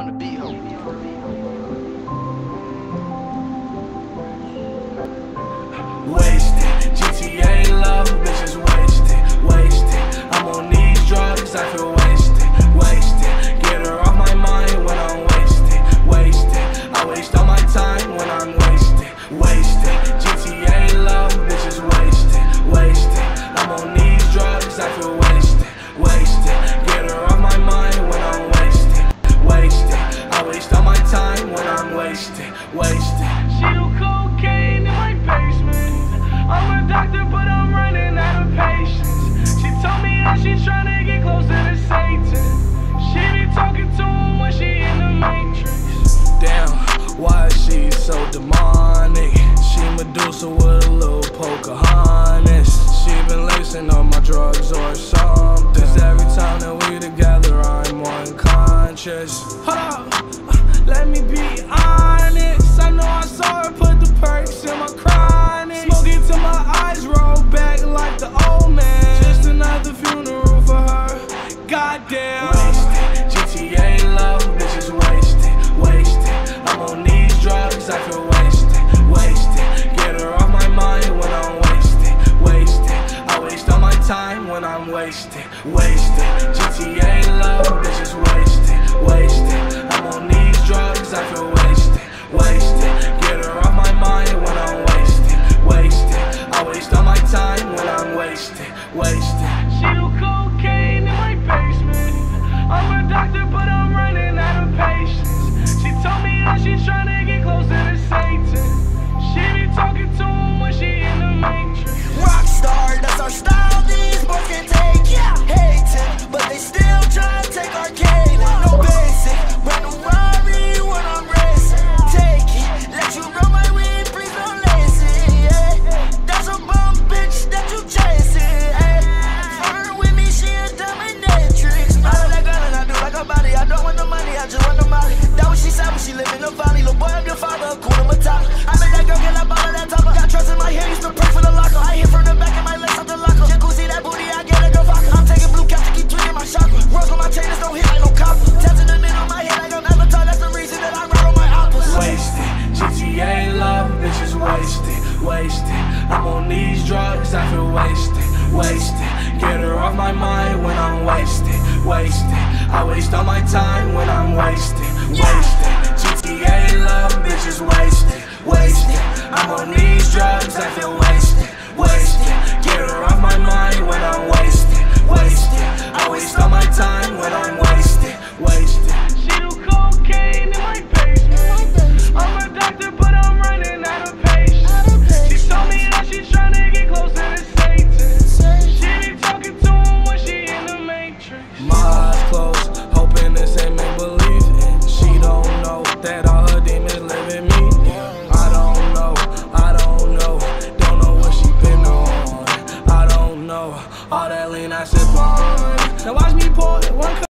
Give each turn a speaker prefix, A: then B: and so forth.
A: on the beat, ho.
B: Wasted, GTA love, bitches wasted. I'm on these drugs, I feel wasted. Get her off my mind when I'm wasted. I waste all my time when I'm wasted. GTA love, bitches wasted. I'm on these drugs, I feel wasted. Get her off my mind when I'm wasted. I waste all my time when I'm wasted.
C: She do cocaine in my basement. I'm a doctor, but I'm running out of patience. She told me that she's trying to get closer to Satan. She be talking to him when she in the Matrix.
B: Damn, why is she so demonic? She Medusa with a little Pocahontas. She been lacing up my drugs or something. 'Cause every time that we together, I'm more unconscious. Hold up, let me be honest. I know I saw her put the perks in my chronic. Smoke it till my eyes roll back like the old man. Just another funeral for her. Goddamn. Wasted, GTA love, bitches wasted. I'm on these drugs, I feel wasted. Get her off my mind when I'm wasted. I waste all my time when I'm wasted. GTA love, bitches wasted. I'm on these drugs, I feel wasted. Get her off my mind when I'm wasted. I waste all my time when I'm wasted.
C: She do cocaine in my basement. I'm a doctor, but I'm running out of patience. She told me that she's trying to get closer to Satan. She be talking to him when she in the Matrix.
D: Rockstar, that's our style, these boys can take it. Hating, but they still try to take our cane. No basic, brand new Rari when I'm racing. Take it, let you run my weed, please don't lace it. Yeah. That's a bum bitch that you chasing. Flirt with me, she a dominatrix. I love that girl and I do like her body. I don't want the money, I just want the money. That what she said when she live in the valley. Little boy, I'm your father, cool to Matata. I made that girl get up out of that top. Got trust in my hair, used to pray for the locker. I hit from the back of my legs up the locker. Jacuzzi, that booty, I get a girl vodka. I'm taking blue caps to keep tweaking my chakra. Rose on my chains, don't hit like no copper. Taps in the middle of my head like I'm Avatar. That's the reason that I ride on my oppas.
B: Wasted, GTA love, bitches wasted. I'm on these drugs, I feel wasted. Get her off my mind when I'm wasted. I waste all my time when I'm wasted. GTA love, bitches wasted. I'm on these drugs, I feel wasted. Get her off my mind when I'm wasted. I waste all my time when I'm wasted.
C: She do cocaine in my basement. I'm a doctor, but I'm running out of patience. She told me that she's trying to get closer to Satan. She be talking to him when she in the Matrix.
B: My eyes closed, hoping this ain't make believe. And she don't know that all her demons live in me. I don't know. Don't know what she been on. I don't know. All that lean I sip on. Now watch me pour one cup.